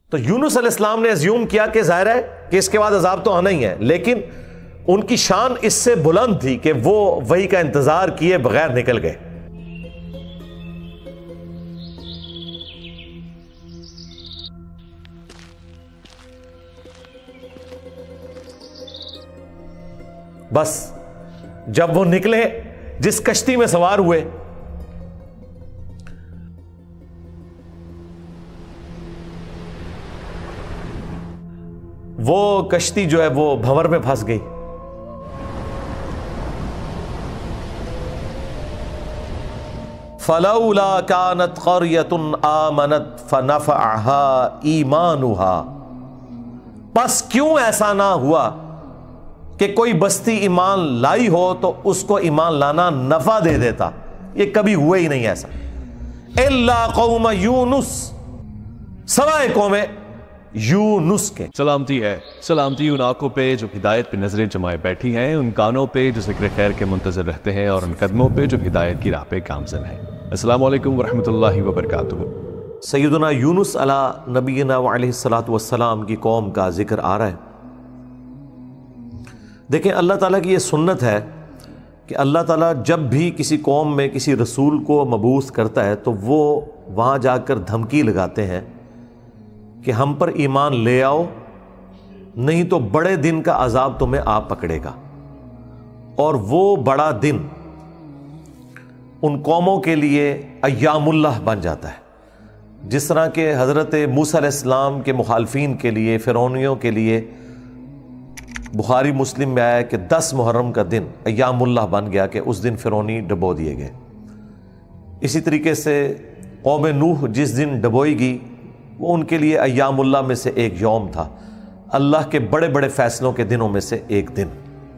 تو یونس علیہ السلام نے ازیوم کیا کہ ظاہر ہے کہ اس کے بعد عذاب تو آنا ہی ہے، لیکن ان کی شان اس سے بلند تھی کہ وہ وحی کا انتظار کیے بغیر نکل گئے۔ بس جب وہ نکلے، جس کشتی میں سوار ہوئے، وہ کشتی جو ہے وہ بھنور میں پھنس گئی۔ فَلَوْلَا كَانَتْ قَرْيَةٌ آمَنَتْ فَنَفَعَهَا إِيمَانُهَا، پس کیوں ایسا نہ ہوا کہ کوئی بستی ایمان لائی ہو تو اس کو ایمان لانا نفع دے دیتا؟ یہ کبھی ہوئے ہی نہیں ایسا۔ إِلَّا قَوْمَ یونس، سوائے قوم یونس کے۔ سلامتی ہے، سلامتی ان آنکھوں پہ جو ہدایت پہ نظریں جمائے بیٹھی ہیں، ان کانوں پہ جو ذکر خیر کے منتظر رہتے ہیں، اور ان قدموں پہ جو ہدایت کی راہ پہ گامزن ہیں۔ السلام علیکم ورحمۃ اللہ وبرکاتہ۔ سیدنا یونس علی نبینا وعلیہ الصلاۃ والسلام کی قوم کا ذکر آ رہا ہے۔ دیکھیں، اللہ تعالیٰ کی یہ سنت ہے کہ اللہ تعالیٰ جب بھی کسی قوم میں کسی رسول کو مبعوث کرتا ہے تو وہ وہاں جا کر دھمکی لگاتے ہیں کہ ہم پر ایمان لے آؤ، نہیں تو بڑے دن کا عذاب تمہیں آ پکڑے گا۔ اور وہ بڑا دن ان قوموں کے لیے ایام اللہ بن جاتا ہے، جس طرح کہ حضرت موسیٰ علیہ السلام کے مخالفین کے لیے، فرعونیوں کے لیے بخاری مسلم میں آیا کہ 10 محرم کا دن ایام اللہ بن گیا کہ اس دن فرعونی ڈبو دیے گئے۔ اسی طریقے سے قوم نوح جس دن ڈبوئی گئی، وہ ان کے لیے ایام اللہ میں سے ایک یوم تھا، اللہ کے بڑے بڑے فیصلوں کے دنوں میں سے ایک دن۔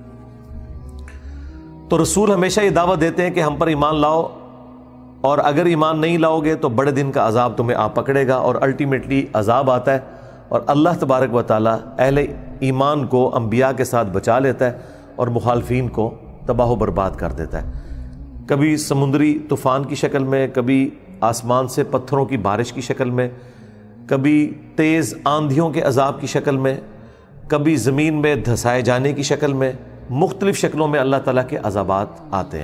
تو رسول ہمیشہ یہ دعویٰ دیتے ہیں کہ ہم پر ایمان لاؤ، اور اگر ایمان نہیں لاؤ گے تو بڑے دن کا عذاب تمہیں آ پکڑے گا، اور الٹیمیٹلی عذاب آتا ہے، اور اللہ تبارک و تعالیٰ اہل ایمان کو انبیاء کے ساتھ بچا لیتا ہے اور مخالفین کو تباہ و برباد کر دیتا ہے، کبھی سمندری طوفان کی شکل میں، کبھی آسمان سے پتھروں کی بارش کی شکل میں، کبھی تیز آندھیوں کے عذاب کی شکل میں، کبھی زمین میں دھسائے جانے کی شکل میں، مختلف شکلوں میں اللہ تعالیٰ کے عذابات آتے ہیں۔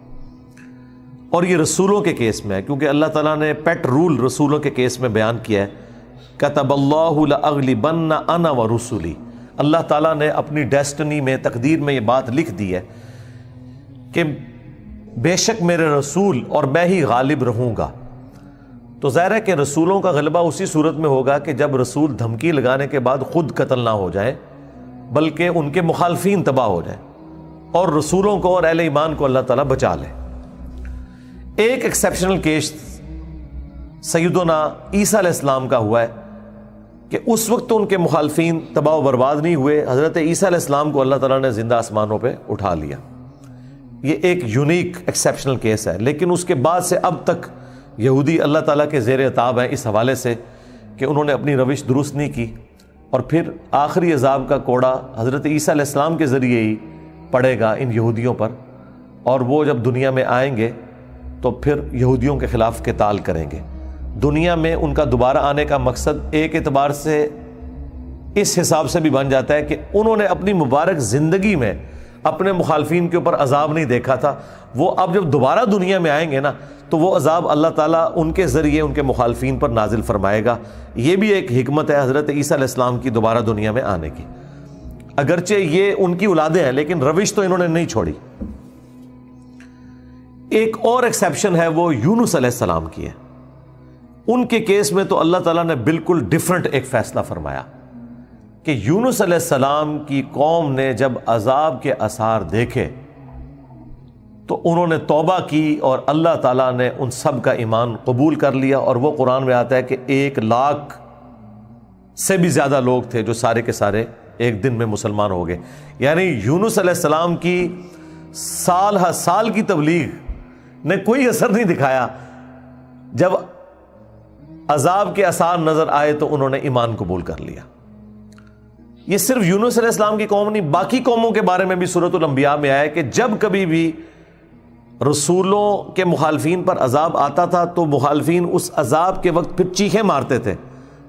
اور یہ رسولوں کے کیس میں ہے، کیونکہ اللہ تعالیٰ نے پیٹ رول رسولوں کے کیس میں بیان کیا ہے، کتب اللہ لأغلبن انا ورسلی، اللہ تعالیٰ نے اپنی ڈیسٹنی میں، تقدیر میں یہ بات لکھ دی ہے کہ بے شک میرے رسول اور میں ہی غالب رہوں گا۔ تو ظاہر ہے کہ رسولوں کا غلبہ اسی صورت میں ہوگا کہ جب رسول دھمکی لگانے کے بعد خود قتل نہ ہو جائے، بلکہ ان کے مخالفین تباہ ہو جائیں، اور رسولوں کو اور اہل ایمان کو اللہ تعالیٰ بچا لے۔ ایک ایکسیپشنل کیس سیدنا عیسیٰ علیہ السلام کا ہوا ہے کہ اس وقت تو ان کے مخالفین تباہ و برباد نہیں ہوئے، حضرت عیسیٰ علیہ السلام کو اللہ تعالیٰ نے زندہ آسمانوں پہ اٹھا لیا۔ یہ ایک یونیک ایکسیپشنل کیس ہے، لیکن اس کے بعد سے اب تک یہودی اللہ تعالیٰ کے زیر عتاب ہیں اس حوالے سے کہ انہوں نے اپنی روش درست نہیں کی، اور پھر آخری عذاب کا کوڑا حضرت عیسیٰ علیہ السلام کے ذریعے ہی پڑے گا ان یہودیوں پر، اور وہ جب دنیا میں آئیں گے تو پھر یہودیوں کے خلاف قتال کریں گے۔ دنیا میں ان کا دوبارہ آنے کا مقصد ایک اعتبار سے اس حساب سے بھی بن جاتا ہے کہ انہوں نے اپنی مبارک زندگی میں اپنے مخالفین کے اوپر عذاب نہیں دیکھا تھا، وہ اب جب دوبارہ دنیا میں آئیں گے نا تو وہ عذاب اللہ تعالیٰ ان کے ذریعے ان کے مخالفین پر نازل فرمائے گا۔ یہ بھی ایک حکمت ہے حضرت عیسیٰ علیہ السلام کی دوبارہ دنیا میں آنے کی، اگرچہ یہ ان کی اولادیں ہیں لیکن روش تو انہوں نے نہیں چھوڑی۔ ایک اور ایکسیپشن ہے، وہ یونس علیہ السلام کی ہے۔ ان کے کیس میں تو اللہ تعالیٰ نے بالکل ڈیفرنٹ ایک فیصلہ فرمایا کہ یونس علیہ السلام کی قوم نے جب عذاب کے آثار دیکھے تو انہوں نے توبہ کی، اور اللہ تعالیٰ نے ان سب کا ایمان قبول کر لیا، اور وہ قرآن میں آتا ہے کہ 1,00,000 سے بھی زیادہ لوگ تھے جو سارے کے سارے ایک دن میں مسلمان ہو گئے۔ یعنی یونس علیہ السلام کی سال ہر سال کی تبلیغ نے کوئی اثر نہیں دکھایا، جب عذاب کے آثار نظر آئے تو انہوں نے ایمان قبول کر لیا۔ یہ صرف یونس علیہ السلام کی قوم نہیں، باقی قوموں کے بارے میں بھی سورۃ الانبیاء میں آیا کہ جب کبھی بھی رسولوں کے مخالفین پر عذاب آتا تھا تو مخالفین اس عذاب کے وقت پھر چیخیں مارتے تھے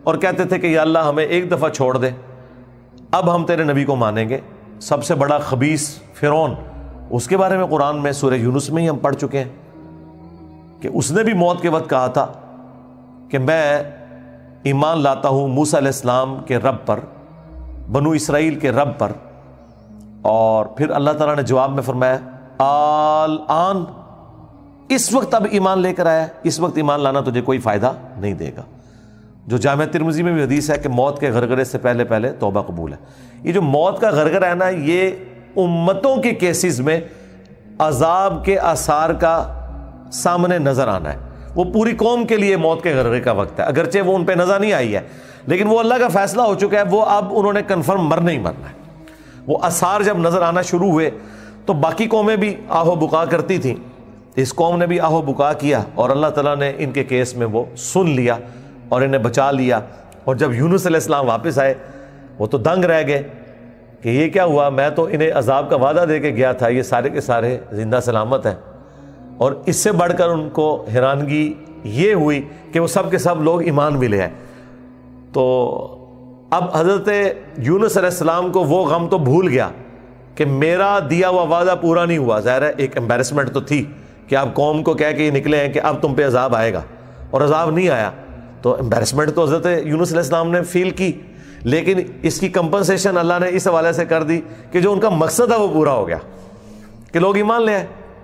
اور کہتے تھے کہ یا اللہ ہمیں ایک دفعہ چھوڑ دے، اب ہم تیرے نبی کو مانیں گے۔ سب سے بڑا خبیث فرعون، اس کے بارے میں قرآن میں سورہ یونس میں ہی ہم پڑھ چکے ہیں کہ اس نے بھی موت کے وقت کہا تھا کہ میں ایمان لاتا ہوں موسیٰ علیہ السلام کے رب پر، بنو اسرائیل کے رب پر، اور پھر اللہ تعالیٰ نے جواب میں فرمایا آن، اس وقت اب ایمان لے کر آیا، اس وقت ایمان لانا تجھے کوئی فائدہ نہیں دے گا۔ جو جامع ترمذی میں بھی حدیث ہے کہ موت کے غرغرے سے پہلے پہلے توبہ قبول ہے۔ یہ جو موت کا غرغرہ ہے نا، یہ امتوں کے کیسز میں عذاب کے آثار کا سامنے نظر آنا ہے۔ وہ پوری قوم کے لیے موت کے غرغرے کا وقت ہے، اگرچہ وہ ان پہ نظر نہیں آئی ہے، لیکن وہ اللہ کا فیصلہ ہو چکا ہے، وہ اب انہوں نے کنفرم مرنا ہی مرنا ہے۔ وہ آثار جب نظر آنا شروع ہوئے تو باقی قومیں بھی آہو بکا کرتی تھیں، اس قوم نے بھی آہو بکا کیا، اور اللہ تعالیٰ نے ان کے کیس میں وہ سن لیا اور انہیں بچا لیا۔ اور جب یونس علیہ السلام واپس آئے وہ تو دنگ رہ گئے کہ یہ کیا ہوا، میں تو انہیں عذاب کا وعدہ دے کے گیا تھا، یہ سارے کے سارے زندہ سلامت ہیں۔ اور اس سے بڑھ کر ان کو حیرانگی یہ ہوئی کہ وہ سب کے سب لوگ ایمان بھی لے آئے۔ تو اب حضرت یونس علیہ السلام کو وہ غم تو بھول گیا کہ میرا دیا ہوا وعدہ پورا نہیں ہوا۔ ظاہر ہے ایک امبیرسمنٹ تو تھی کہ آپ قوم کو کہہ کے یہ نکلے ہیں کہ اب تم پہ عذاب آئے گا، اور عذاب نہیں آیا، تو امبیرسمنٹ تو حضرت یونس علیہ السلام نے فیل کی، لیکن اس کی کمپنسیشن اللہ نے اس حوالے سے کر دی کہ جو ان کا مقصد ہے وہ پورا ہو گیا کہ لوگ ایمان لے آئے۔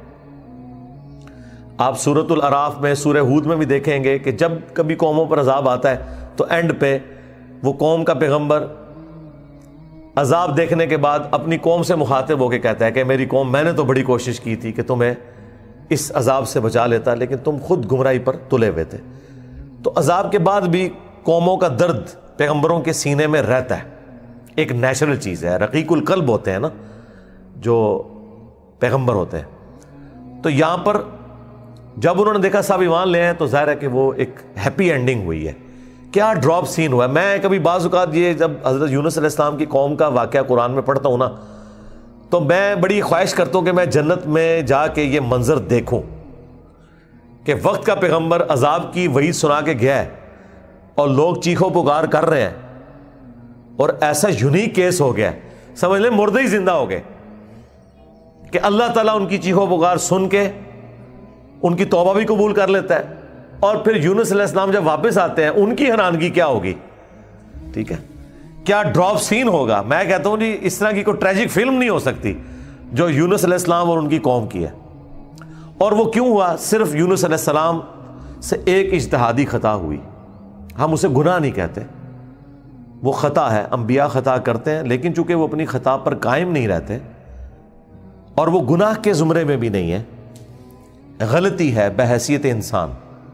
آپ سورۃ الاعراف میں، سورہ ہود میں بھی دیکھیں گے کہ جب کبھی قوموں پر عذاب آتا ہے تو اینڈ پہ وہ قوم کا پیغمبر عذاب دیکھنے کے بعد اپنی قوم سے مخاطب ہو کے کہتا ہے کہ میری قوم، میں نے تو بڑی کوشش کی تھی کہ تمہیں اس عذاب سے بچا لیتا، لیکن تم خود گمراہی پر تلے ہوئے تھے۔ تو عذاب کے بعد بھی قوموں کا درد پیغمبروں کے سینے میں رہتا ہے، ایک نیچرل چیز ہے، رقیق القلب ہوتے ہیں نا جو پیغمبر ہوتے ہیں۔ تو یہاں پر جب انہوں نے دیکھا سب ایمان لے ہیں تو ظاہر ہے کہ وہ ایک ہیپی اینڈنگ ہوئی ہے۔ کیا ڈراپ سین ہوا ہے۔ میں کبھی بعض اوقات یہ جب حضرت یونس علیہ السلام کی قوم کا واقعہ قرآن میں پڑھتا ہوں نا، تو میں بڑی خواہش کرتا ہوں کہ میں جنت میں جا کے یہ منظر دیکھوں کہ وقت کا پیغمبر عذاب کی وعید سنا کے گیا ہے اور لوگ چیخو پکار کر رہے ہیں، اور ایسا یونیک کیس ہو گیا ہے، سمجھ لیں مردے ہی زندہ ہو گئے کہ اللہ تعالیٰ ان کی چیخو پکار سن کے ان کی توبہ بھی قبول کر لیتا ہے، اور پھر یونس علیہ السلام جب واپس آتے ہیں ان کی حیرانگی کیا ہوگی، ٹھیک ہے، کیا ڈراپ سین ہوگا۔ میں کہتا ہوں جی اس طرح کی کوئی ٹریجک فلم نہیں ہو سکتی جو یونس علیہ السلام اور ان کی قوم کی ہے۔ اور وہ کیوں ہوا؟ صرف یونس علیہ السلام سے ایک اجتہادی خطا ہوئی۔ ہم اسے گناہ نہیں کہتے، وہ خطا ہے، انبیاء خطا کرتے ہیں، لیکن چونکہ وہ اپنی خطا پر قائم نہیں رہتے اور وہ گناہ کے زمرے میں بھی نہیں ہے، غلطی ہے بحیثیت انسان۔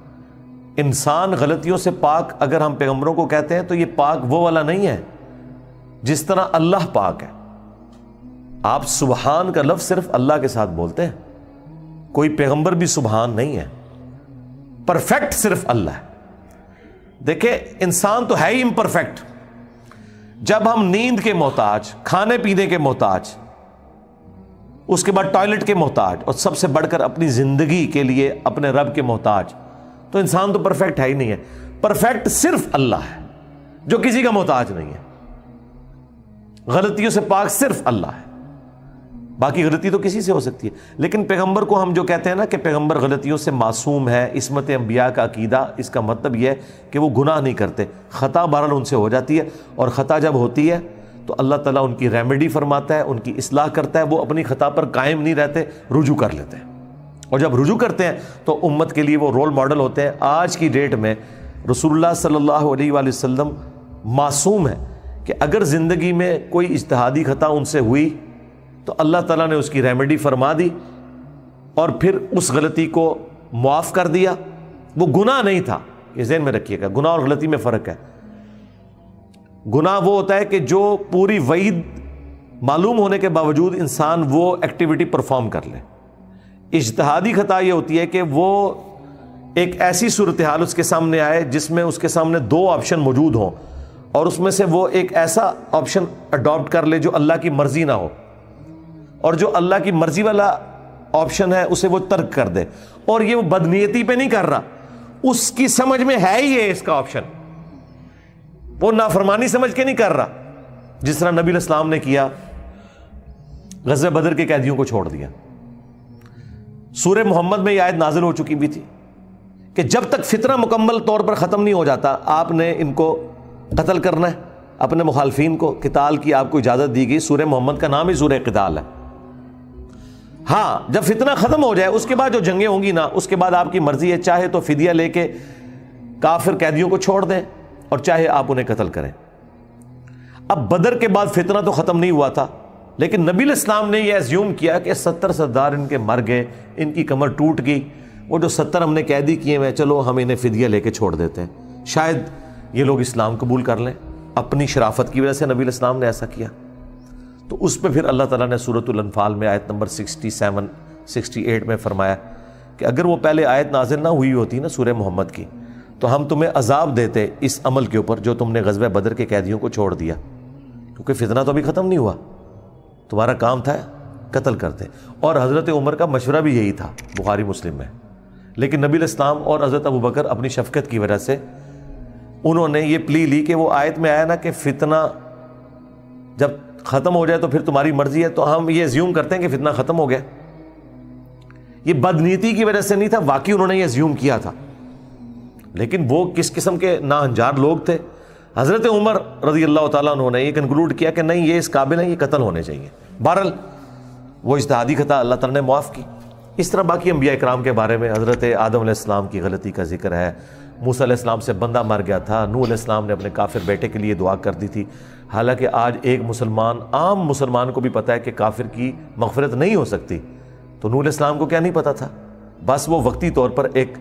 انسان غلطیوں سے پاک اگر ہم پیغمبروں کو کہتے ہیں تو یہ پاک وہ والا نہیں ہے جس طرح اللہ پاک ہے۔ آپ سبحان کا لفظ صرف اللہ کے ساتھ بولتے ہیں، کوئی پیغمبر بھی سبحان نہیں ہے، پرفیکٹ صرف اللہ ہے۔ دیکھیں انسان تو ہے ہی امپرفیکٹ۔ جب ہم نیند کے محتاج، کھانے پینے کے محتاج، اس کے بعد ٹوائلٹ کے محتاج، اور سب سے بڑھ کر اپنی زندگی کے لیے اپنے رب کے محتاج، تو انسان تو پرفیکٹ ہے ہی نہیں ہے۔ پرفیکٹ صرف اللہ ہے جو کسی کا محتاج نہیں ہے، غلطیوں سے پاک صرف اللہ ہے، باقی غلطی تو کسی سے ہو سکتی ہے۔ لیکن پیغمبر کو ہم جو کہتے ہیں نا کہ پیغمبر غلطیوں سے معصوم ہے، عصمت انبیاء کا عقیدہ، اس کا مطلب یہ ہے کہ وہ گناہ نہیں کرتے، خطا بہرحال ان سے ہو جاتی ہے، اور خطا جب ہوتی ہے تو اللہ تعالیٰ ان کی ریمیڈی فرماتا ہے، ان کی اصلاح کرتا ہے، وہ اپنی خطا پر قائم نہیں رہتے، رجوع کر لیتے ہیں، اور جب رجوع کرتے ہیں تو امت کے لیے وہ رول ماڈل ہوتے ہیں۔ آج کی ڈیٹ میں رسول اللہ صلی اللہ علیہ وآلہ وسلم معصوم ہے کہ اگر زندگی میں کوئی اجتہادی خطا ان سے ہوئی تو اللہ تعالیٰ نے اس کی ریمیڈی فرما دی اور پھر اس غلطی کو معاف کر دیا۔ وہ گناہ نہیں تھا، یہ ذہن میں رکھیے گا، گناہ اور غلطی میں فرق ہے۔ گناہ وہ ہوتا ہے کہ جو پوری وعید معلوم ہونے کے باوجود انسان وہ ایکٹیویٹی پرفارم کر لے۔ اجتہادی خطا یہ ہوتی ہے کہ وہ ایک ایسی صورتحال اس کے سامنے آئے جس میں اس کے سامنے دو آپشن موجود ہوں، اور اس میں سے وہ ایک ایسا آپشن اڈاپٹ کر لے جو اللہ کی مرضی نہ ہو، اور جو اللہ کی مرضی والا آپشن ہے اسے وہ ترک کر دے۔ اور یہ وہ بدنیتی پہ نہیں کر رہا، اس کی سمجھ میں ہے ہی یہ اس کا آپشن، وہ نافرمانی سمجھ کے نہیں کر رہا، جس طرح نبی علیہ السلام نے کیا، غزوہ بدر کے قیدیوں کو چھوڑ دیا۔ سورہ محمد میں یہ آیت نازل ہو چکی بھی تھی کہ جب تک فتنہ مکمل طور پر ختم نہیں ہو جاتا آپ نے ان کو قتل کرنا ہے، اپنے مخالفین کو۔ قتال کی آپ کو اجازت دی گئی، سورہ محمد کا نام ہی سورہ قتال ہے۔ ہاں جب فتنہ ختم ہو جائے اس کے بعد جو جنگیں ہوں گی نا، اس کے بعد آپ کی مرضی ہے، چاہے تو فدیہ لے کے کافر قیدیوں کو چھوڑ دیں اور چاہے آپ انہیں قتل کریں۔ اب بدر کے بعد فتنہ تو ختم نہیں ہوا تھا، لیکن نبی علیہ السلام نے یہ ایزیوم کیا کہ 70 سردار ان کے مر گئے، ان کی کمر ٹوٹ گئی، وہ جو 70 ہم نے قیدی کیے ہیں چلو ہم انہیں فدیہ لے کے چھوڑ دیتے ہیں، شاید یہ لوگ اسلام قبول کر لیں۔ اپنی شرافت کی وجہ سے نبی علیہ السلام نے ایسا کیا۔ تو اس پہ پھر اللہ تعالیٰ نے سورۃ الانفال میں آیت نمبر 67 68 میں فرمایا کہ اگر وہ پہلے آیت نازل نہ ہوئی ہوتی نا سورہ محمد کی تو ہم تمہیں عذاب دیتے اس عمل کے اوپر جو تم نے غزوہ بدر کے قیدیوں کو چھوڑ دیا، کیونکہ فتنہ تو ابھی ختم نہیں ہوا، تمہارا کام تھا قتل کرتے۔ اور حضرت عمر کا مشورہ بھی یہی تھا بخاری مسلم میں، لیکن نبی علیہ السلام اور حضرت ابوبکر اپنی شفقت کی وجہ سے انہوں نے یہ پلی لی کہ وہ آیت میں آیا نا کہ فتنہ جب ختم ہو جائے تو پھر تمہاری مرضی ہے، تو ہم یہ زیوم کرتے ہیں کہ فتنہ ختم ہو گیا۔ یہ بدنیتی کی وجہ سے نہیں تھا، واقعی انہوں نے یہ زیوم کیا تھا، لیکن وہ کس قسم کے ناہنجار لوگ تھے۔ حضرت عمر رضی اللہ تعالیٰ عنہ نے یہ کنکلوڈ کیا کہ نہیں یہ اس قابل ہیں، یہ قتل ہونے چاہیے۔ بہرحال وہ اجتہادی خطا اللہ تعالیٰ نے معاف کی۔ اس طرح باقی انبیاء اکرام کے بارے میں حضرت آدم علیہ السلام کی غلطی کا ذکر ہے، موسیٰ علیہ السلام سے بندہ مر گیا تھا، نوح علیہ السلام نے اپنے کافر بیٹے کے لیے دعا کر دی تھی، حالانکہ آج ایک مسلمان عام مسلمان کو بھی پتہ ہے کہ کافر کی مغفرت نہیں ہو سکتی، تو نوح علیہ السلام کو کیا نہیں پتہ تھا؟ بس وہ وقتی طور پر ایک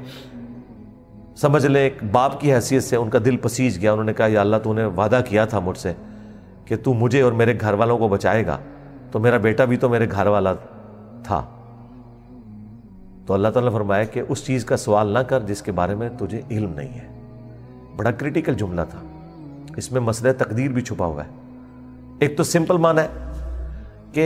سمجھ لیں ایک باپ کی حیثیت سے ان کا دل پسیج گیا، انہوں نے کہا یا اللہ تو نے وعدہ کیا تھا مجھ سے کہ تو مجھے اور میرے گھر والوں کو بچائے گا، تو میرا بیٹا بھی تو میرے گھر والا تھا۔ تو اللہ تعالیٰ نے فرمایا کہ اس چیز کا سوال نہ کر جس کے بارے میں تجھے علم نہیں ہے۔ بڑا کریٹیکل جملہ تھا، اس میں مسئلہ تقدیر بھی چھپا ہوا ہے۔ ایک تو سمپل معنی ہے کہ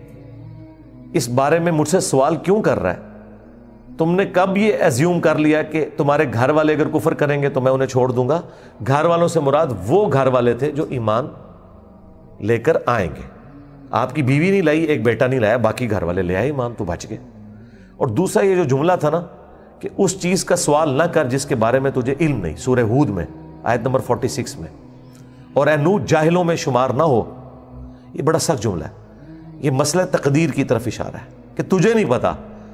اس بارے میں مجھ سے سوال کیوں کر رہا ہے؟ تم نے کب یہ ایزیوم کر لیا کہ تمہارے گھر والے اگر کفر کریں گے تو میں انہیں چھوڑ دوں گا؟ گھر والوں سے مراد وہ گھر والے تھے جو ایمان لے کر آئیں گے۔ آپ کی بیوی نہیں لائی، ایک بیٹا نہیں لایا، باقی گھر والے لے آئے ایمان، تو بچ گئے۔ اور دوسرا یہ جو جملہ تھا نا کہ اس چیز کا سوال نہ کر جس کے بارے میں تجھے علم نہیں، سورہ ہود میں آیت نمبر 46 میں، اور اے نوح جاہلوں میں شمار نہ ہو، یہ بڑا سخت جملہ ہے۔ یہ مسئلہ تقدیر کی طرف اشارہ ہے کہ تجھے نہیں پتا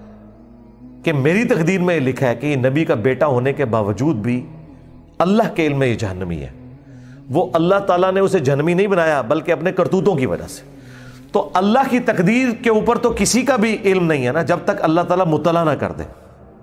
کہ میری تقدیر میں یہ لکھا ہے کہ یہ نبی کا بیٹا ہونے کے باوجود بھی اللہ کے علم میں یہ جہنمی ہے۔ وہ اللہ تعالیٰ نے اسے جہنمی نہیں بنایا بلکہ اپنے کرتوتوں کی وجہ سے۔ تو اللہ کی تقدیر کے اوپر تو کسی کا بھی علم نہیں ہے نا جب تک اللہ تعالیٰ مطلع نہ کر دے۔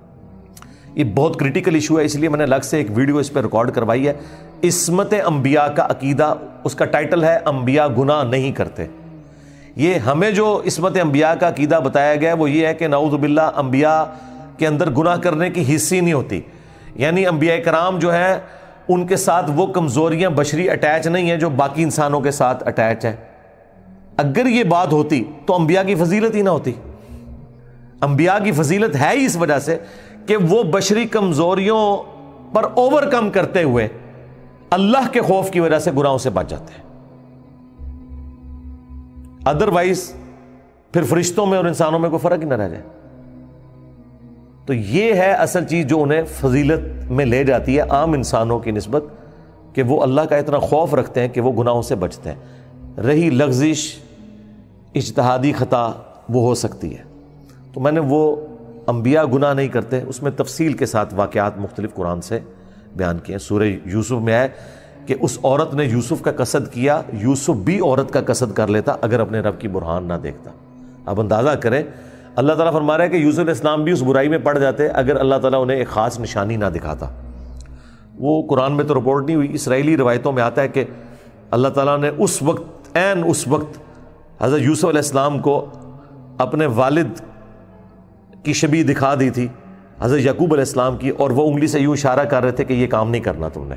یہ بہت کریٹیکل ایشو ہے، اس لیے میں نے الگ سے ایک ویڈیو اس پہ ریکارڈ کروائی ہے، عصمت انبیاء کا عقیدہ، اس کا ٹائٹل ہے انبیاء گناہ نہیں کرتے۔ یہ ہمیں جو عصمت انبیاء کا عقیدہ بتایا گیا ہے وہ یہ ہے کہ نعوذ باللہ انبیاء کے اندر گناہ کرنے کی حص ہی نہیں ہوتی، یعنی انبیاء کرام جو ہے ان کے ساتھ وہ کمزوریاں بشری اٹیچ نہیں ہیں جو باقی انسانوں کے ساتھ اٹیچ ہے۔ اگر یہ بات ہوتی تو انبیاء کی فضیلت ہی نہ ہوتی۔ انبیاء کی فضیلت ہے ہی اس وجہ سے کہ وہ بشری کمزوریوں پر اوور کم کرتے ہوئے اللہ کے خوف کی وجہ سے گناہوں سے بچ جاتے ہیں۔ ادروائز پھر فرشتوں میں اور انسانوں میں کوئی فرق ہی نہ رہ جائے۔ تو یہ ہے اصل چیز جو انہیں فضیلت میں لے جاتی ہے عام انسانوں کی نسبت، کہ وہ اللہ کا اتنا خوف رکھتے ہیں کہ وہ گناہوں سے بچتے ہیں۔ رہی لغزش اجتہادی خطا وہ ہو سکتی ہے، تو میں نے وہ انبیاء گناہ نہیں کرتے اس میں تفصیل کے ساتھ واقعات مختلف قرآن سے بیان کیے ہیں۔ سورہ یوسف میں ہے کہ اس عورت نے یوسف کا قصد کیا، یوسف بھی عورت کا قصد کر لیتا اگر اپنے رب کی برہان نہ دیکھتا۔ اب اندازہ کریں، اللہ تعالیٰ فرما رہا ہے کہ یوسف علیہ السلام بھی اس برائی میں پڑ جاتے اگر اللہ تعالیٰ انہیں ایک خاص نشانی نہ دکھاتا۔ وہ قرآن میں تو رپورٹ نہیں ہوئی، اسرائیلی روایتوں میں آتا ہے کہ اللہ تعالیٰ نے اس وقت حضرت یوسف علیہ السلام کو اپنے والد کی شبیہ دکھا دی تھی، حضرت یعقوب علیہ السلام کی، اور وہ انگلی سے یوں اشارہ کر رہے تھے کہ یہ کام نہیں کرنا تم نے۔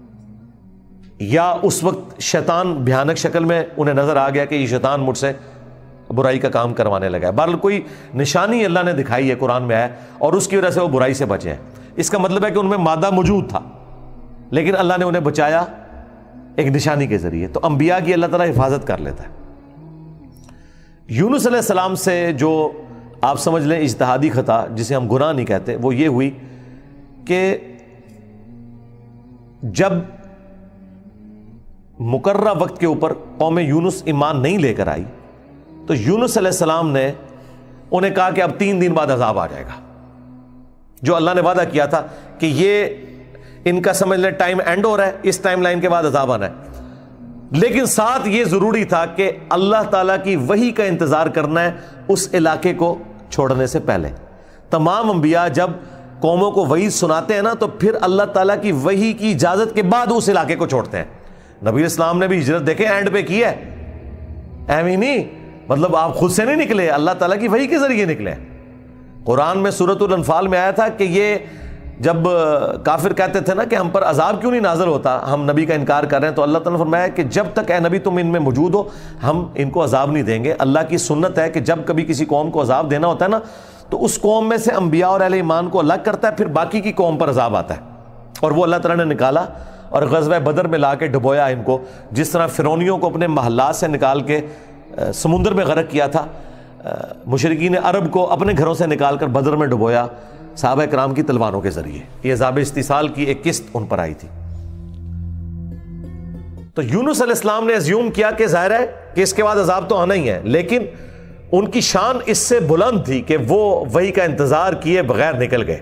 یا اس وقت شیطان بھیانک شکل میں انہیں نظر آ گیا کہ یہ شیطان مجھ سے برائی کا کام کروانے لگا ہے۔ بہرحال کوئی نشانی اللہ نے دکھائی ہے قرآن میں ہے، اور اس کی وجہ سے وہ برائی سے بچے ہیں۔ اس کا مطلب ہے کہ ان میں مادہ موجود تھا لیکن اللہ نے انہیں بچایا ایک نشانی کے ذریعے، تو انبیاء کی اللہ تعالیٰ حفاظت کر لیتا ہے۔ یونس علیہ السلام سے جو آپ سمجھ لیں اجتہادی خطا، جسے ہم گناہ نہیں کہتے، وہ یہ ہوئی کہ جب مقررہ وقت کے اوپر قوم یونس ایمان نہیں لے کر آئی تو یونس علیہ السلام نے انہیں کہا کہ اب 3 دن بعد عذاب آ جائے گا، جو اللہ نے وعدہ کیا تھا کہ یہ ان کا سمجھ لیں ٹائم اینڈ ہو رہا ہے، اس ٹائم لائن کے بعد عذاب آنا ہے۔ لیکن ساتھ یہ ضروری تھا کہ اللہ تعالیٰ کی وحی کا انتظار کرنا ہے اس علاقے کو چھوڑنے سے پہلے۔ تمام انبیاء جب قوموں کو وحی سناتے ہیں نا تو پھر اللہ تعالیٰ کی وحی کی اجازت کے بعد اس علاقے کو چھوڑتے ہیں۔ نبی اسلام نے بھی ہجرت دیکھیں اینڈ پہ کی ہے، ایویں نہیں، مطلب آپ خود سے نہیں نکلے، اللہ تعالیٰ کی وحی کے ذریعے نکلے۔ قرآن میں سورۃ الانفال میں آیا تھا کہ یہ جب کافر کہتے تھے نا کہ ہم پر عذاب کیوں نہیں نازل ہوتا، ہم نبی کا انکار کر رہے ہیں، تو اللہ تعالیٰ نے فرمایا کہ جب تک اے نبی تم ان میں موجود ہو ہم ان کو عذاب نہیں دیں گے۔ اللہ کی سنت ہے کہ جب کبھی کسی قوم کو عذاب دینا ہوتا ہے نا تو اس قوم میں سے انبیاء اور اہل ایمان کو الگ کرتا ہے، پھر باقی کی قوم پر عذاب آتا ہے، اور وہ اللہ تعالیٰ نے نکالا اور غزوہ بدر میں لا کے ڈبویا ان کو، جس طرح فرعونیوں کو اپنے محلات سے نکال کے سمندر میں غرق کیا تھا، مشرکین عرب کو اپنے گھروں سے نکال کر بدر میں ڈبویا صحابہ کرام کی تلواروں کے ذریعے۔ یہ عذاب استیصال کی ایک قسط ان پر آئی تھی۔ تو یونس علیہ السلام نے ازیوم کیا کہ ظاہر ہے کہ اس کے بعد عذاب تو آنا ہی ہے، لیکن ان کی شان اس سے بلند تھی کہ وہ وحی کا انتظار کیے بغیر نکل گئے۔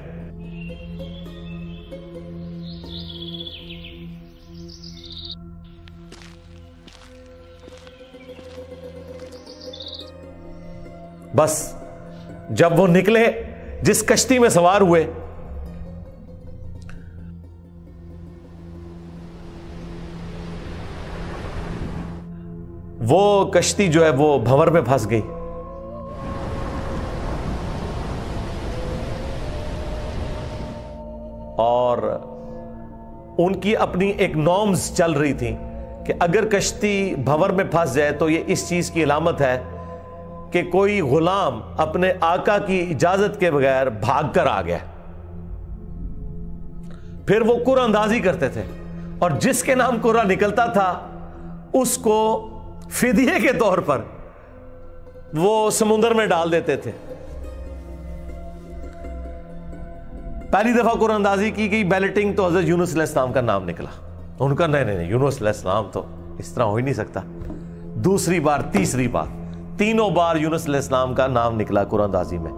بس جب وہ نکلے، جس کشتی میں سوار ہوئے، وہ کشتی جو ہے وہ بھنور میں پھنس گئی، اور ان کی اپنی ایک نارمز چل رہی تھی کہ اگر کشتی بھنور میں پھنس جائے تو یہ اس چیز کی علامت ہے کہ کوئی غلام اپنے آقا کی اجازت کے بغیر بھاگ کر آ گیا۔ پھر وہ قرعہ اندازی کرتے تھے، اور جس کے نام قرعہ نکلتا تھا اس کو فدیے کے طور پر وہ سمندر میں ڈال دیتے تھے۔ پہلی دفعہ قرعہ اندازی کی گئی، بیلٹنگ، تو حضرت یونس علیہ السلام کا نام نکلا۔ ان کا نہیں یونس علیہ السلام تو اس طرح ہو ہی نہیں سکتا۔ دوسری بار، تیسری بار، 3 بار یونس علیہ السلام کا نام نکلا قرآن اندازی میں۔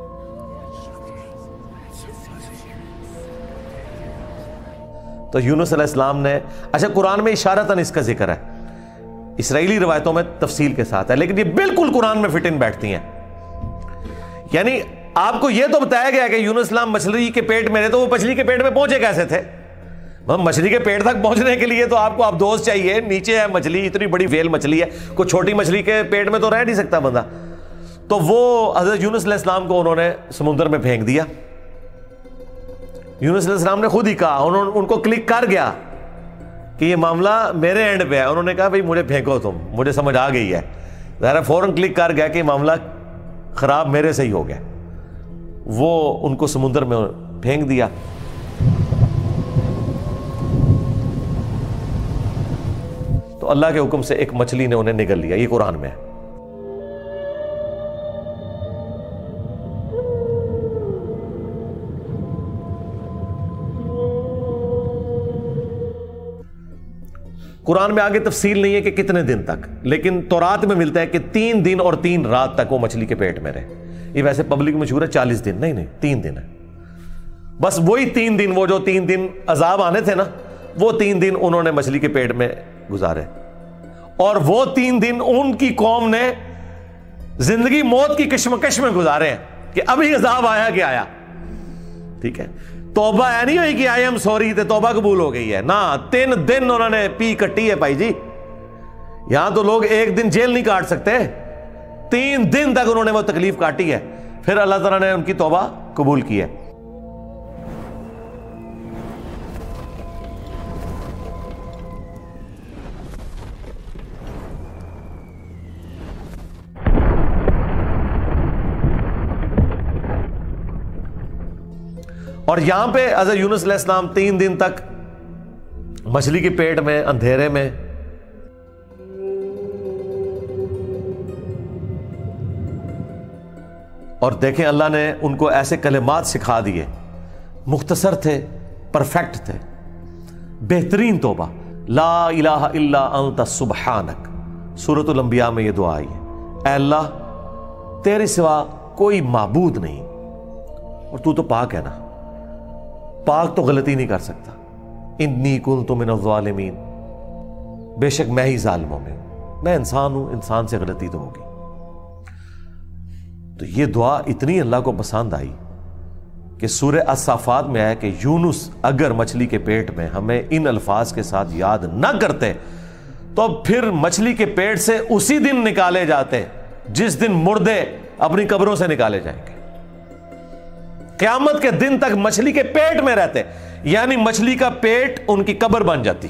تو یونس علیہ السلام نے، اچھا قرآن میں اشارتاً اس کا ذکر ہے، اسرائیلی روایتوں میں تفصیل کے ساتھ ہے، لیکن یہ بالکل قرآن میں فٹ ان بیٹھتی ہیں۔ یعنی آپ کو یہ تو بتایا گیا کہ یونس السلام مچھلی کے پیٹ میں رہے، تو وہ مچھلی کے پیٹ میں پہنچے کیسے تھے؟ مچھلی کے پیٹ تک پہنچنے کے لیے تو آپ کو اب دوست چاہیے، نیچے ہے مچھلی، اتنی بڑی ویل مچھلی ہے، کوئی چھوٹی مچھلی کے پیٹ میں تو رہ نہیں سکتا بندہ۔ تو وہ حضرت یونس علیہ السلام کو انہوں نے سمندر میں پھینک دیا۔ یونس علیہ السلام نے خود ہی کہا، ان کو کلک کر گیا کہ یہ معاملہ میرے اینڈ پہ ہے۔ انہوں نے کہا بھائی مجھے پھینکو، تم، مجھے سمجھ آ گئی ہے، ظاہر فوراً کلک کر گیا کہ یہ معاملہ خراب میرے سے ہی ہو گیا۔ وہ ان کو سمندر میں پھینک دیا۔ تو اللہ کے حکم سے ایک مچھلی نے انہیں نگل لیا، یہ قرآن میں ہے۔ قرآن میں آگے تفصیل نہیں ہے کہ کتنے دن تک، لیکن تورات میں ملتا ہے کہ 3 دن اور 3 رات تک وہ مچھلی کے پیٹ میں رہے۔ یہ ویسے پبلک مشہور ہے 40 دن، نہیں 3 دن ہے بس۔ وہی 3 دن، وہ جو 3 دن عذاب آنے تھے نا، وہ 3 دن انہوں نے مچھلی کے پیٹ میں گزارے، اور وہ 3 دن ان کی قوم نے زندگی موت کی کشمکش میں گزارے ہیں کہ ابھی عذاب آیا کہ آیا۔ ٹھیک ہے، توبہ ہے نہیں ہوئی کہ آئی ایم سوری تے توبہ قبول ہو گئی ہے، نہ 3 دن انہوں نے پی کٹی ہے بھائی جی۔ یہاں تو لوگ 1 دن جیل نہیں کاٹ سکتے، 3 دن تک انہوں نے وہ تکلیف کاٹی ہے، پھر اللہ تعالیٰ نے ان کی توبہ قبول کی ہے۔ اور یہاں پہ حضرت یونس علیہ السلام 3 دن تک مچھلی کے پیٹ میں اندھیرے میں اور دیکھیں اللہ نے ان کو ایسے کلمات سکھا دیے، مختصر تھے، پرفیکٹ تھے، بہترین توبہ، لا الہ الا انت سبحانک۔ سورۃ الانبیاء میں یہ دعا آئی ہے، اے اللہ تیرے سوا کوئی معبود نہیں اور تو پاک ہے نا، پاک تو غلطی نہیں کر سکتا، انی کنت من الظالمین، بے شک میں ہی ظالموں میں ہوں، میں انسان ہوں، انسان سے غلطی تو ہوگی۔ تو یہ دعا اتنی اللہ کو پسند آئی کہ سورہ الصافات میں ہے کہ یونس اگر مچھلی کے پیٹ میں ہمیں ان الفاظ کے ساتھ یاد نہ کرتے تو پھر مچھلی کے پیٹ سے اسی دن نکالے جاتے جس دن مردے اپنی قبروں سے نکالے جائیں گے، قیامت کے دن تک مچھلی کے پیٹ میں رہتے، یعنی مچھلی کا پیٹ ان کی قبر بن جاتی۔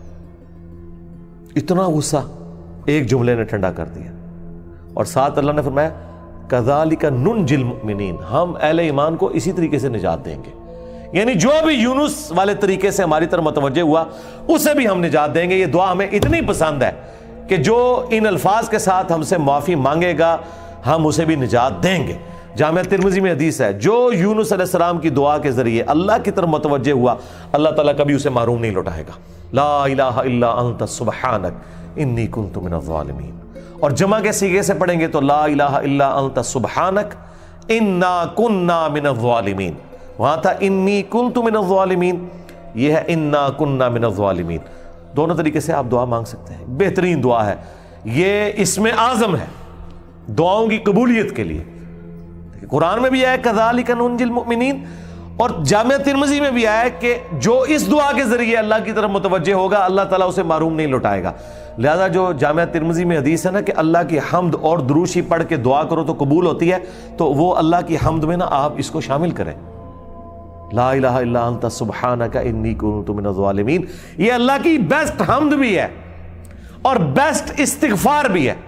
اتنا غصہ ایک جملے نے ٹھنڈا کر دیا، اور ساتھ اللہ نے فرمایا کذالک ننجی المؤمنین، ہم اہل ایمان کو اسی طریقے سے نجات دیں گے، یعنی جو بھی یونس والے طریقے سے ہماری طرف متوجہ ہوا اسے بھی ہم نجات دیں گے۔ یہ دعا ہمیں اتنی پسند ہے کہ جو ان الفاظ کے ساتھ ہم سے معافی مانگے گا ہم اسے بھی نجات دیں گے۔ جامعہ ترمذی میں حدیث ہے، جو یونس علیہ السلام کی دعا کے ذریعے اللہ کی طرف متوجہ ہوا اللہ تعالیٰ کبھی اسے محروم نہیں لوٹائے گا۔ لا الہ الا انت سبحانک انی کنت من الظالمین، اور جمع کے سیغے سے پڑھیں گے تو لا الہ الا انت سبحانک انا کننا من الظالمین، وہاں تھا انی کنت من الظالمین، یہ ہے انا کننا من الظالمین۔ دونوں طریقے سے آپ دعا مانگ سکتے ہیں، بہترین دعا ہے یہ، اسم اعظم ہے دعاؤں کی قبولیت کے لیے۔ قرآن میں بھی آیا کذالک ننجی المؤمنین، اور جامعہ ترمذی میں بھی آیا کہ جو اس دعا کے ذریعے اللہ کی طرف متوجہ ہوگا اللہ تعالیٰ اسے محروم نہیں لوٹائے گا۔ لہذا جو جامعہ ترمذی میں حدیث ہے نا کہ اللہ کی حمد اور دروشی پڑھ کے دعا کرو تو قبول ہوتی ہے، تو وہ اللہ کی حمد میں نا آپ اس کو شامل کریں، لا الہ الا انت سبحانک انی کنت من الظالمین۔ یہ اللہ کی بیسٹ حمد بھی ہے اور بیسٹ استغفار بھی ہے،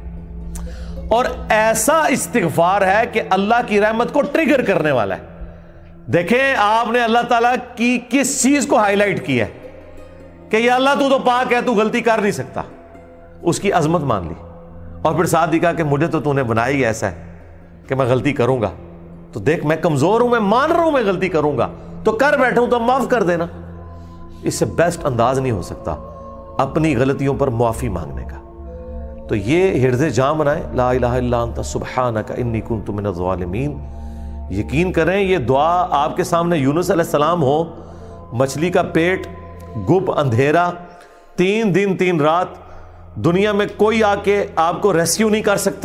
اور ایسا استغفار ہے کہ اللہ کی رحمت کو ٹریگر کرنے والا ہے۔ دیکھیں آپ نے اللہ تعالیٰ کی کس چیز کو ہائی لائٹ کی ہے کہ یا اللہ تو پاک ہے، تو غلطی کر نہیں سکتا، اس کی عظمت مان لی، اور پھر ساتھ ہی کہا کہ مجھے تو نے بنایا ہی ایسا ہے کہ میں غلطی کروں گا، تو دیکھ میں کمزور ہوں، میں مان رہا ہوں میں غلطی کروں گا، تو کر بیٹھا ہوں تو معاف کر دینا۔ اس سے بیسٹ انداز نہیں ہو سکتا اپنی غلطیوں پر معافی مانگنے کا۔ تو یہ حرز جاں بنائیں، لا الہ الا انت سبحانک انی کنت من الظالمین۔ یقین کریں یہ دعا آپ کے سامنے یونس علیہ السلام ہو، مچھلی کا پیٹ، گپ اندھیرا، 3 دن 3 رات، دنیا میں کوئی آ کے آپ کو ریسکیو نہیں کر سکتا،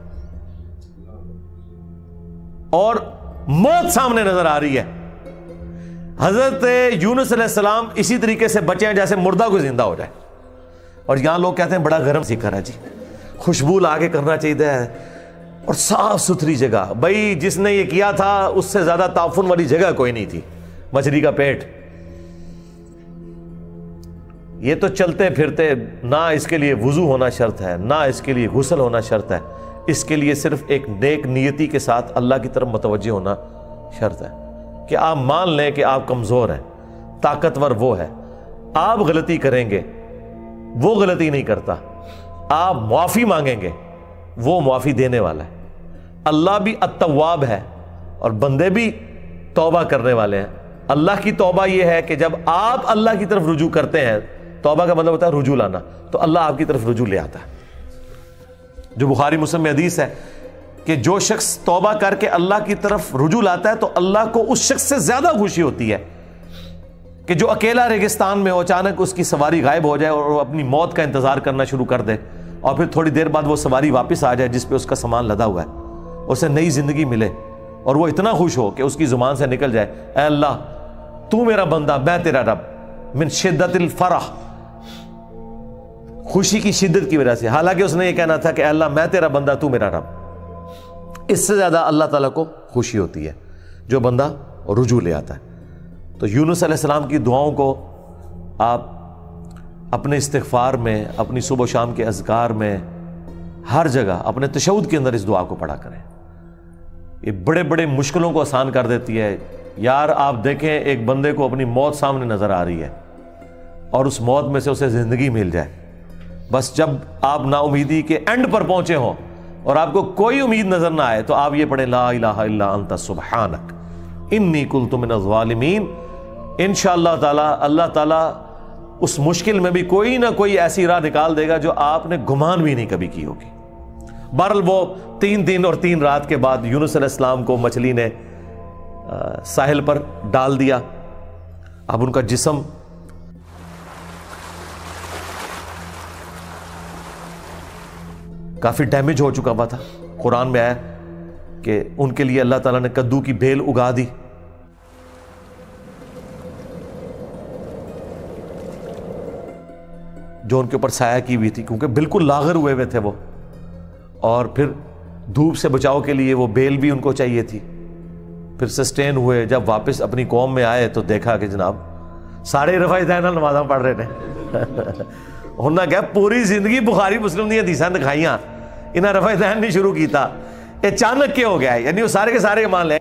اور موت سامنے نظر آ رہی ہے۔ حضرت یونس علیہ السلام اسی طریقے سے بچے ہیں جیسے مردہ کو زندہ ہو جائے، اور یہاں لوگ کہتے ہیں بڑا گرم ذکر ہے جی، خوشبو لا کے کرنا چاہیے اور صاف ستھری جگہ۔ بھائی جس نے یہ کیا تھا اس سے زیادہ تعفن والی جگہ کوئی نہیں تھی، مچھلی کا پیٹ۔ یہ تو چلتے پھرتے، نہ اس کے لیے وضو ہونا شرط ہے، نہ اس کے لیے غسل ہونا شرط ہے، اس کے لیے صرف ایک نیک نیتی کے ساتھ اللہ کی طرف متوجہ ہونا شرط ہے کہ آپ مان لیں کہ آپ کمزور ہیں، طاقتور وہ ہے، آپ غلطی کریں گے وہ غلطی نہیں کرتا، آپ معافی مانگیں گے وہ معافی دینے والا ہے۔ اللہ بھی التواب ہے اور بندے بھی توبہ کرنے والے ہیں۔ اللہ کی توبہ یہ ہے کہ جب آپ اللہ کی طرف رجوع کرتے ہیں، توبہ کا مطلب ہوتا ہے رجوع لانا، تو اللہ آپ کی طرف رجوع لے آتا ہے۔ جو بخاری مسلم میں حدیث ہے کہ جو شخص توبہ کر کے اللہ کی طرف رجوع لاتا ہے تو اللہ کو اس شخص سے زیادہ خوشی ہوتی ہے کہ جو اکیلا ریگستان میں ہو، اچانک اس کی سواری غائب ہو جائے اور وہ اپنی موت کا انتظار کرنا شروع کر دے، اور پھر تھوڑی دیر بعد وہ سواری واپس آ جائے جس پہ اس کا سامان لدا ہوا ہے، اسے نئی زندگی ملے، اور وہ اتنا خوش ہو کہ اس کی زبان سے نکل جائے اے اللہ تو میرا بندہ میں تیرا رب، من شدت الفرح، خوشی کی شدت کی وجہ سے، حالانکہ اس نے یہ کہنا تھا کہ اے اللہ میں تیرا بندہ تو میرا رب۔ اس سے زیادہ اللہ تعالیٰ کو خوشی ہوتی ہے جو بندہ رجوع لے آتا ہے۔ تو یونس علیہ السلام کی دعاؤں کو آپ اپنے استغفار میں، اپنی صبح و شام کے اذکار میں، ہر جگہ اپنے تشہد کے اندر اس دعا کو پڑھا کریں۔ یہ بڑے بڑے مشکلوں کو آسان کر دیتی ہے۔ یار آپ دیکھیں ایک بندے کو اپنی موت سامنے نظر آ رہی ہے، اور اس موت میں سے اسے زندگی مل جائے. بس جب آپ نا امیدی کے اینڈ پر پہنچے ہوں اور آپ کو کوئی امید نظر نہ آئے تو آپ یہ پڑھیں لا الہ الا انت سبحانک انی کنت من الظالمین. انشاءاللہ تعالی اللہ تعالی اس مشکل میں بھی کوئی نہ کوئی ایسی راہ نکال دے گا جو آپ نے گمان بھی نہیں کبھی کی ہوگی. بہرحال وہ 3 دن اور 3 رات کے بعد یونس علیہ السلام کو مچھلی نے ساحل پر ڈال دیا. اب ان کا جسم کافی ڈیمیج ہو چکا ہوا تھا. قرآن میں آیا کہ ان کے لیے اللہ تعالیٰ نے کدو کی بیل اگا دی. جو ان کے اوپر سایہ کی ہوئی تھی کیونکہ بالکل لاغر ہوئے تھے وہ, اور پھر دھوپ سے بچاؤ کے لیے وہ بیل بھی ان کو چاہیے تھی. پھر سسٹین ہوئے, جب واپس اپنی قوم میں آئے تو دیکھا کہ جناب ساڑھے رفع دین نمازاں پڑھ رہے تھے. انہوں نے کہا پوری زندگی بخاری مسلم دی حدیثاں دکھائیاں, انہیں رفع دین نہیں شروع کیتا, اچانک کیا ہو گیا ہے؟ یعنی وہ سارے کے سارے ایمان لے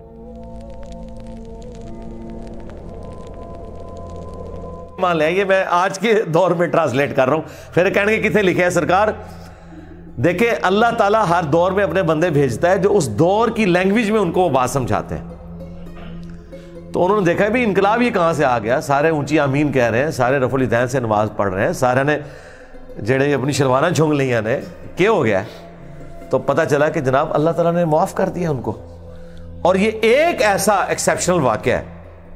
یہ میں آج کے دور میں ٹرانسلیٹ کر رہا ہوں. پھر کہنے کے کتنے لکھے ہیں سرکار, دیکھیں اللہ تعالیٰ ہر دور میں اپنے بندے بھیجتا ہے جو اس دور کی لینگویج میں ان کو وہ بات سمجھاتے ہیں. تو انہوں نے دیکھا بھی انقلاب یہ کہاں سے آ گیا, سارے اونچی آمین کہہ رہے ہیں, سارے رفع الیدین سے نماز پڑھ رہے ہیں, سارے نے جڑے اپنی شلواریں جھونگ لیاں نے, کیا ہو گیا ہے؟ تو پتہ چلا کہ جناب اللہ تعالیٰ نے معاف کر دیا ان کو. اور یہ ایک ایسا ایکسیپشنل واقعہ ہے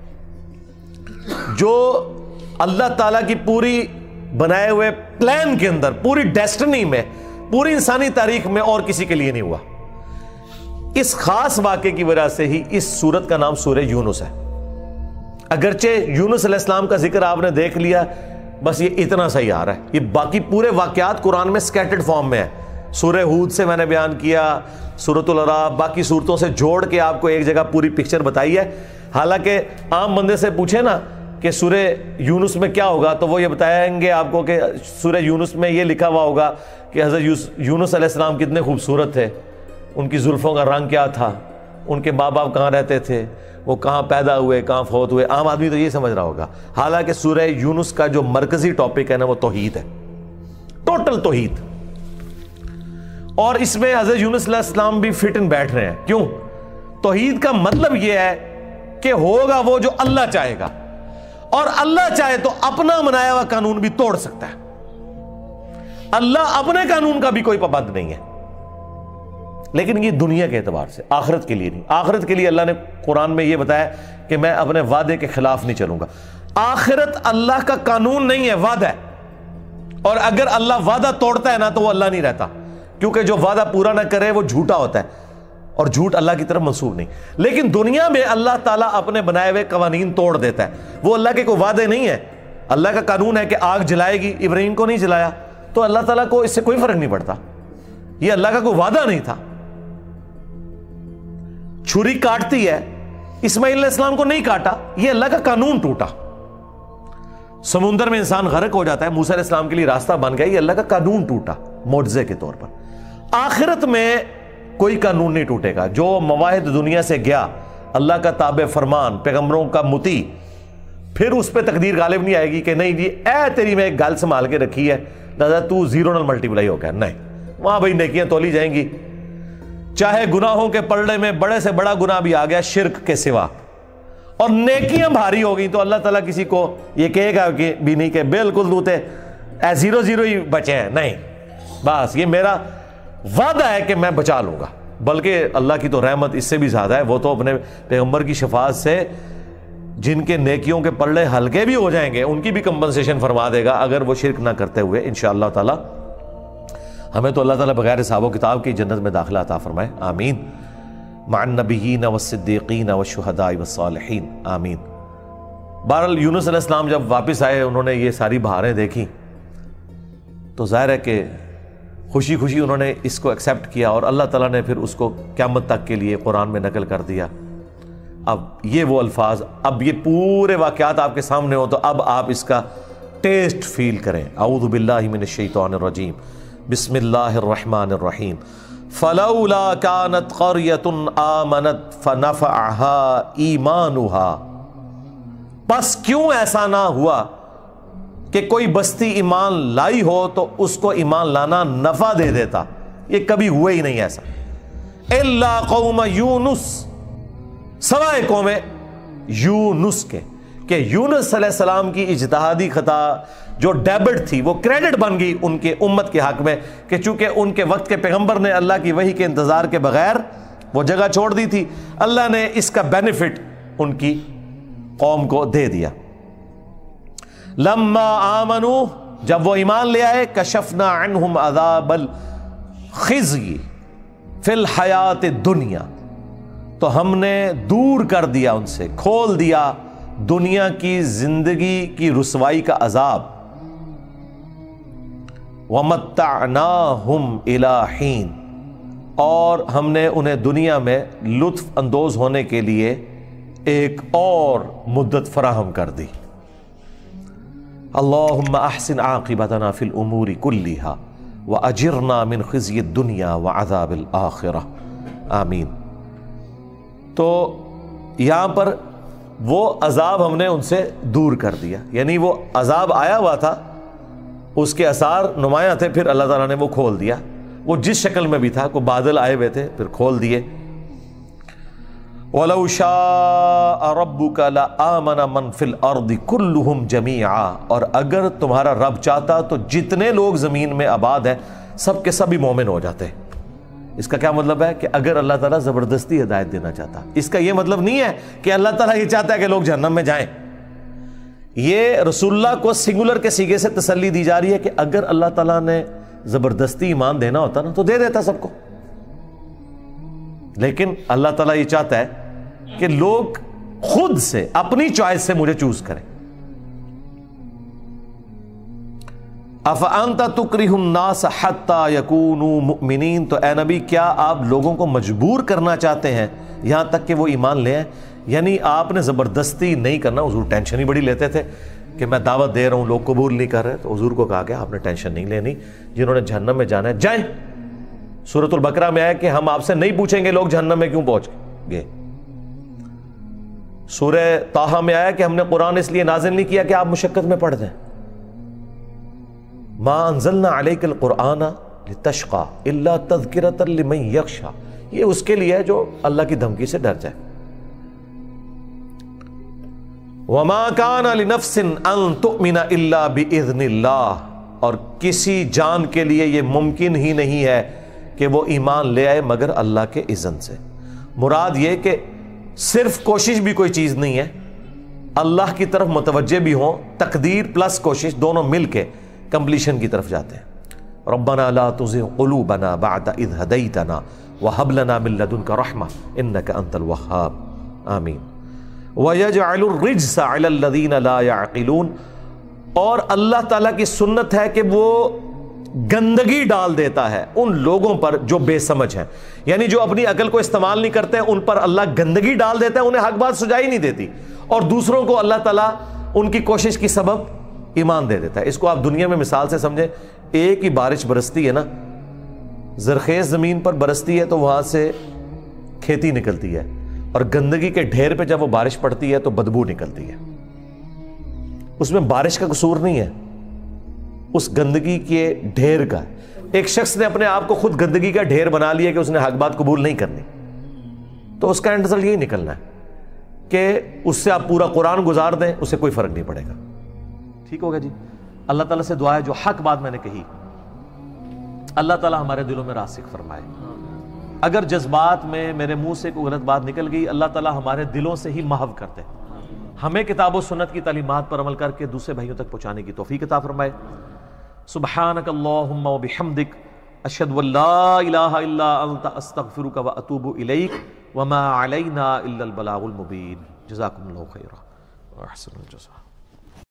جو اللہ تعالیٰ کی پوری بنائے ہوئے پلان کے اندر, پوری ڈیسٹنی میں, پوری انسانی تاریخ میں اور کسی کے لیے نہیں ہوا. اس خاص واقعے کی وجہ سے ہی اس سورت کا نام سورہ یونس ہے. اگرچہ یونس علیہ السلام کا ذکر آپ نے دیکھ لیا, بس یہ اتنا صحیح آ رہا ہے. یہ باقی پورے واقعات قرآن میں سکیٹرڈ فارم میں ہے. سورہ ہود سے میں نے بیان کیا, سورۃ الاعراف, باقی صورتوں سے جوڑ کے آپ کو ایک جگہ پوری پکچر بتائی ہے. حالانکہ عام بندے سے پوچھے نا کہ سورہ یونس میں کیا ہوگا تو وہ یہ بتائیں گے آپ کو کہ سورہ یونس میں یہ لکھا ہوا ہوگا کہ حضرت یونس علیہ السلام کتنے خوبصورت تھے, ان کی زلفوں کا رنگ کیا تھا, ان کے ماں باپ کہاں رہتے تھے, وہ کہاں پیدا ہوئے, کہاں فوت ہوئے. عام آدمی تو یہ سمجھ رہا ہوگا. حالانکہ سورہ یونس کا جو مرکزی ٹاپک ہے نا وہ توحید ہے, ٹوٹل توحید. اور اس میں حضرت یونس علیہ السلام بھی فٹ ان بیٹھ رہے ہیں. کیوں؟ توحید کا مطلب یہ ہے کہ ہوگا وہ جو اللہ چاہے گا, اور اللہ چاہے تو اپنا بنایا ہوا قانون بھی توڑ سکتا ہے. اللہ اپنے قانون کا بھی کوئی پابند نہیں ہے, لیکن یہ دنیا کے اعتبار سے, آخرت کے لیے نہیں. آخرت کے لیے اللہ نے قرآن میں یہ بتایا کہ میں اپنے وعدے کے خلاف نہیں چلوں گا. آخرت اللہ کا قانون نہیں ہے, وعدہ ہے. اور اگر اللہ وعدہ توڑتا ہے نا تو وہ اللہ نہیں رہتا, کیونکہ جو وعدہ پورا نہ کرے وہ جھوٹا ہوتا ہے, اور جھوٹ اللہ کی طرف منسوب نہیں. لیکن دنیا میں اللہ تعالیٰ اپنے بنائے ہوئے قوانین توڑ دیتا ہے. وہ اللہ کے کوئی وعدے نہیں ہے. اللہ کا قانون ہے کہ آگ جلائے گی, ابراہیم کو نہیں جلایا, تو اللہ تعالیٰ کو اس سے کوئی فرق نہیں پڑتا. یہ اللہ کا کوئی وعدہ نہیں تھا. چھری کاٹتی ہے, اسماعیل علیہ السلام کو نہیں کاٹا, یہ اللہ کا قانون ٹوٹا. سمندر میں انسان غرق ہو جاتا ہے, موسیٰ علیہ السلام کے لیے راستہ بن گیا, یہ اللہ کا قانون ٹوٹا معجزے کے طور پر. آخرت میں کوئی قانون نہیں ٹوٹے گا. جو مواہد دنیا سے گیا, اللہ کا تابع فرمان, پیغمبروں کا مطیع, پھر اس پہ تقدیر غالب نہیں آئے گی کہ نہیں جی اے تیری میں ایک گل سنبھال کے رکھی ہے لہذا تو زیرو نل ملٹیپلائی ہو گیا. نہیں, وہاں بھائی نیکیاں تولی جائیں گی. چاہے گناہوں کے پلڑے میں بڑے سے بڑا گناہ بھی آ گیا شرک کے سوا, اور نیکیاں بھاری ہو گئی, تو اللہ تعالیٰ کسی کو یہ کہے گا کہ بھی نہیں کہ بالکل دوتے اے زیرو زیرو ہی بچے ہیں. نہیں, بس یہ میرا وعدہ ہے کہ میں بچا لوں گا. بلکہ اللہ کی تو رحمت اس سے بھی زیادہ ہے. وہ تو اپنے پیغمبر کی شفاعت سے جن کے نیکیوں کے پلڑے ہلکے بھی ہو جائیں گے ان کی بھی کمپنسیشن فرما دے گا, اگر وہ شرک نہ کرتے ہوئے. انشاءاللہ تعالی ہمیں تو اللہ تعالیٰ بغیر حساب و کتاب کی جنت میں داخلہ عطا فرمائے. آمین. مع النبیین والصدیقین والشہداء والصالحین. آمین. بہرحال یونس علیہ السلام جب واپس آئے, انہوں نے یہ ساری بہاریں دیکھی, تو ظاہر ہے کہ خوشی خوشی انہوں نے اس کو ایکسیپٹ کیا, اور اللہ تعالیٰ نے پھر اس کو قیامت تک کے لیے قرآن میں نقل کر دیا. اب یہ وہ الفاظ, اب یہ پورے واقعات آپ کے سامنے ہو تو اب آپ اس کا ٹیسٹ فیل کریں. اعوذ باللہ من الشیطان الرجیم, بسم اللہ الرحمن الرحیم. فلولا كانت قرية آمنت فنفعها ایمانها, پس کیوں ایسا نہ ہوا کہ کوئی بستی ایمان لائی ہو تو اس کو ایمان لانا نفع دے دیتا، یہ کبھی ہوا ہی نہیں ایسا. الا قوم یونس، سوائے قوم یونس کے، کہ یونس علیہ السلام کی اجتہادی خطا جو ڈیبٹ تھی وہ کریڈٹ بن گئی ان کے امت کے حق میں، کہ چونکہ ان کے وقت کے پیغمبر نے اللہ کی وحی کے انتظار کے بغیر وہ جگہ چھوڑ دی تھی، اللہ نے اس کا بینیفٹ ان کی قوم کو دے دیا. لما آمنوا، جب وہ ایمان لے آئے، کشفنا عنہم عذاب الخزي فی الحیات الدنیا، تو ہم نے دور کر دیا ان سے، کھول دیا دنیا کی زندگی کی رسوائی کا عذاب. وَمَتَّعْنَاهُمْ إِلَىٰ حِينٍ، اور ہم نے انہیں دنیا میں لطف اندوز ہونے کے لیے ایک اور مدت فراہم کر دی. اللہم احسن عاقبتنا فی الامور کلیہا واجرنا من خزی الدنیا وعذاب الآخرہ، آمین. تو یہاں پر وہ عذاب ہم نے ان سے دور کر دیا، یعنی وہ عذاب آیا ہوا تھا، اس کے اثار نمایاں تھے، پھر اللہ تعالیٰ نے وہ کھول دیا. وہ جس شکل میں بھی تھا، کوئی بادل آئے ہوئے تھے، پھر کھول دیے. وَلَوْ شَاءَ رَبُّكَ لَآمَنَ مَنْ فِي الْأَرْضِ كُلُّهُمْ جَمِيعًا، اور اگر تمہارا رب چاہتا تو جتنے لوگ زمین میں آباد ہیں سب کے سب مومن ہو جاتے. اس کا کیا مطلب ہے کہ اگر اللہ تعالیٰ زبردستی ہدایت دینا چاہتا، اس کا یہ مطلب نہیں ہے کہ اللہ تعالیٰ یہ چاہتا ہے کہ لوگ جہنم میں جائیں. یہ رسول اللہ کو سنگولر کے سیغے سے تسلی دی جا رہی ہے کہ اگر اللہ تعالیٰ نے زبردستی ایمان دینا ہوتا نا تو دے دیتا سب کو، لیکن اللہ تعالیٰ یہ چاہتا ہے کہ لوگ خود سے اپنی چوائس سے مجھے چوز کریں. افانت تکرہ الناس حتی یکونوا مؤمنین، تو اے نبی کیا آپ لوگوں کو مجبور کرنا چاہتے ہیں یہاں تک کہ وہ ایمان لے آئیں؟ یعنی آپ نے زبردستی نہیں کرنا. حضور ٹینشن ہی بڑی لیتے تھے کہ میں دعوت دے رہا ہوں لوگ قبول نہیں کر رہے، تو حضور کو کہا کہ آپ نے ٹینشن نہیں لینی، جنہوں نے جہنم میں جانا ہے جائیں. سورۃ البقرہ میں آیا کہ ہم آپ سے نہیں پوچھیں گے لوگ جہنم میں کیوں پہنچ گئے. سورہ طٰہٰ میں آیا کہ ہم نے قرآن اس لیے نازل نہیں کیا کہ آپ مشقت میں پڑ جائیں. ما انزلنا علیک القرآن لتشقى الا تذکرۃ لمن یخشی، یہ اس کے لیے ہے جو اللہ کی دھمکی سے ڈر جائے. وما كان لنفس ان تؤمن الا باذن اللہ، اور کسی جان کے لیے یہ ممکن ہی نہیں ہے کہ وہ ایمان لے آئے مگر اللہ کے اذن سے. مراد یہ کہ صرف کوشش بھی کوئی چیز نہیں ہے، اللہ کی طرف متوجہ بھی ہوں، تقدیر پلس کوشش دونوں مل کے کمپلیشن کی طرف جاتے ہیں. ربنا لا تزغ قلوبنا بعد اذ ہدیتنا وہب لنا من لدنک رحمہ انک انت الوہاب، آمین. وَيَجْعَلُ الرِّجْسَ عَلَى الَّذِينَ لَا يَعْقِلُونَ، اور اللہ تعالیٰ کی سنت ہے کہ وہ گندگی ڈال دیتا ہے ان لوگوں پر جو بے سمجھ ہیں، یعنی جو اپنی عقل کو استعمال نہیں کرتے ان پر اللہ گندگی ڈال دیتا ہے، انہیں حق بات سجائی نہیں دیتی، اور دوسروں کو اللہ تعالیٰ ان کی کوشش کی سبب ایمان دے دیتا ہے. اس کو آپ دنیا میں مثال سے سمجھیں. ایک ہی بارش برستی ہے نا، زرخیز زمین پر برستی ہے تو وہاں سے کھیتی نکلتی ہے، اور گندگی کے ڈھیر پہ جب وہ بارش پڑتی ہے تو بدبو نکلتی ہے. اس میں بارش کا قصور نہیں ہے، اس گندگی کے ڈھیر کا. ایک شخص نے اپنے آپ کو خود گندگی کا ڈھیر بنا لیا کہ اس نے حق بات قبول نہیں کرنی، تو اس کا اینڈ رزلٹ یہی نکلنا ہے کہ اس سے آپ پورا قرآن گزار دیں، اسے کوئی فرق نہیں پڑے گا. ٹھیک ہوگا جی. اللہ تعالیٰ سے دعا ہے جو حق بات میں نے کہی اللہ تعالیٰ ہمارے دلوں میں راسخ فرمائے. اگر جذبات میں میرے منہ سے کوئی غلط بات نکل گئی اللہ تعالیٰ ہمارے دلوں سے ہی محو کرتے، ہمیں کتاب و سنت کی تعلیمات پر عمل کر کے دوسرے بھائیوں تک پہنچانے کی توفیق عطا فرمائے. سبحانک اللہم و بحمدک اشہد ان لا الہ الا انت استغفرک و اتوب الیک وما علینا الا البلاغ المبین. جزاکم اللہ خیرا و احسن الجزاء.